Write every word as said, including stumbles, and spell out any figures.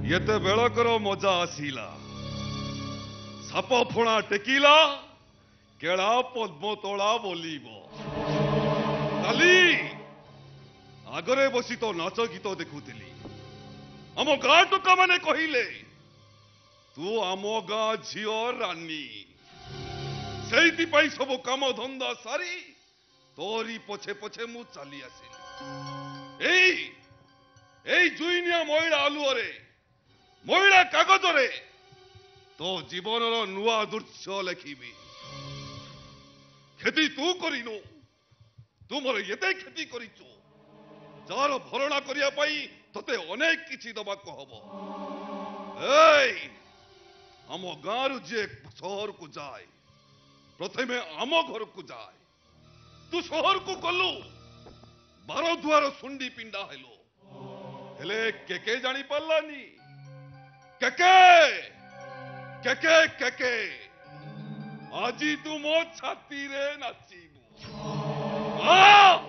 येते बेलकर मजा आसिला साप फणा टेकिला केड़ा पद्मतोला बोलिब काली आगरे बसी तो नाच गीत देखुली आम गाँ टोका माने कहिले तू आम गाँ झीओ रानी से सब काम धंदा सारी तोरी पछे पछे मु चली आसिली एई एई जुइनिया मइला आलुअरे मइला कागजरे तो जीवन नुआ दृश्य लिखी खेती तू करिनु तू मोर एते खेती करिचु जार भरणा करिया पाई तते अनेक किछि दबाक हबो एई आम गाँरु जे शहर को जाए प्रथमे आम घर को जाए तू शहर को गलु बार दुआर सुंडी पिंडा हेलो हेले केके जानी पालानी केके केके केके आजी तू मो छाती रे नाचिबू आ